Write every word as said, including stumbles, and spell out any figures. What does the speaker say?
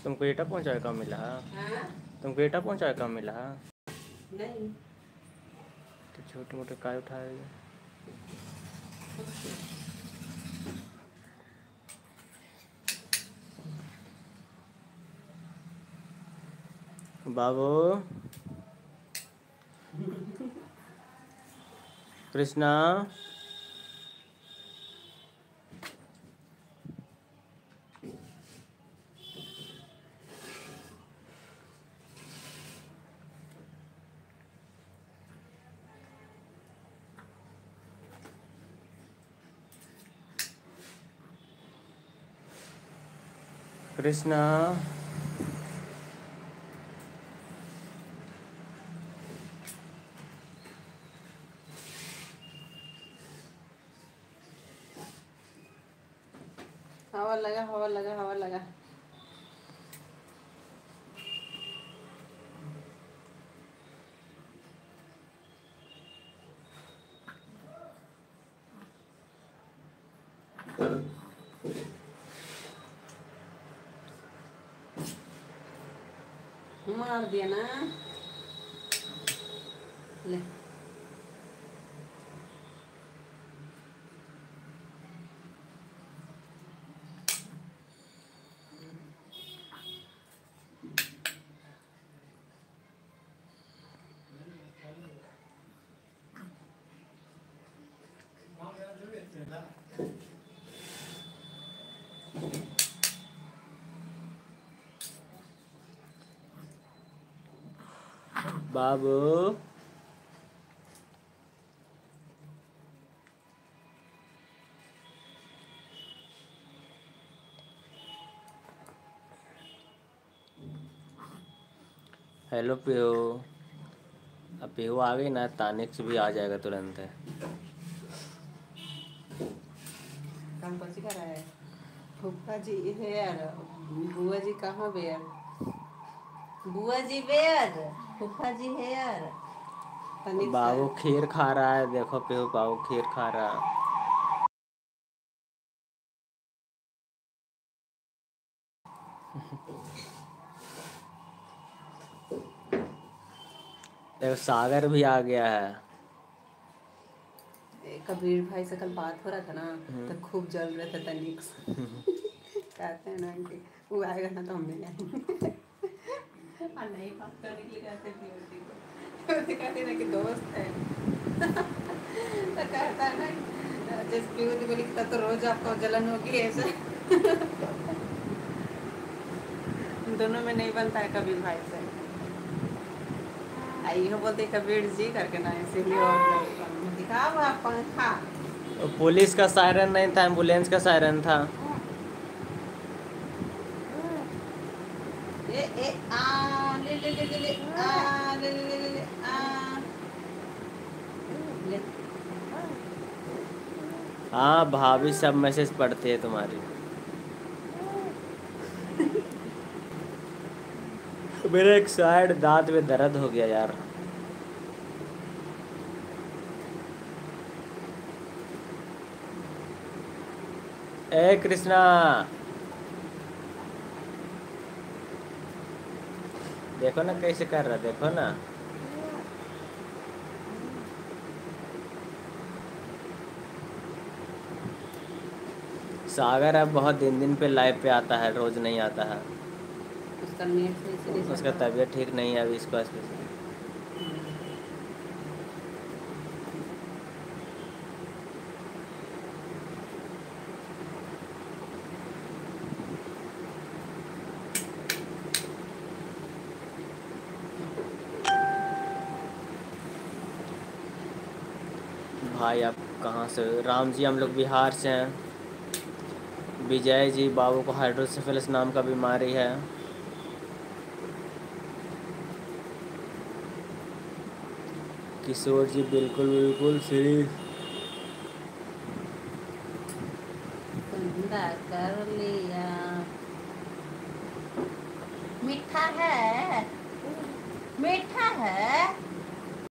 तुमको ईटा पहुँचाए कम मिला? हाँ? तुमको ईटा पहुँचाए कम मिला? नहीं तो छोटे मोटे काय उठाए? बाबू कृष्णा कृष्णा हवा लगा हवा लगा हवा लगा। मार दिया ना ले। बाबू हेलो पियो। अब पियो आ गई ना, तानिक से भी आ जाएगा तुरंत है। काम कौन सी कर रहा है? फूफा जी है यार, बुआ जी कहाँ बेयर? बुआ जी बेयर, फूफा जी है यार। बाबू खीर खा रहा है, देखो पियो बाबू खीर खा रहा है। देखो सागर भी आ गया है। कबीर भाई से कल बात हो रहा था ना, तो खूब जल रहे थे तनिक से। कहते हैं ना कि वो आएगा ना तो हम नहीं आएंगे। और नहीं बात करने के लिए कहते हैं तो कहते हैं ना कि दोस्त है। तो कहता है ना जिस पीयूष बोली तो रोज आपको जलन होगी ऐसे। दोनों में नहीं बनता है कबीर भाई से। यो बोलते कबीर जी करके ना, इसीलिए दिखा हुआ पंखा। पुलिस का सायरन नहीं था, एम्बुलेंस का सायरन था। ए ए आ ले ले ले ले ले आ ले ले ले ले आ ले। हाँ भाभी सब मैसेज पढ़ती है तुम्हारी। मेरे एक साइड दांत में दर्द हो गया यार। ए कृष्णा देखो ना कैसे कर रहा, देखो ना। सागर अब बहुत दिन दिन पे लाइव पे आता है, रोज नहीं आता है। उसका नेट से इसलिए उसका तबीयत ठीक नहीं है अभी, इसको भाई आप कहाँ से? राम जी हम लोग बिहार से हैं। विजय जी बाबू को हाइड्रोसेफेलस नाम का बीमारी है। किशोर जी बिल्कुल बिल्कुल फ्री। कर लिया। मीठा है, मीठा है।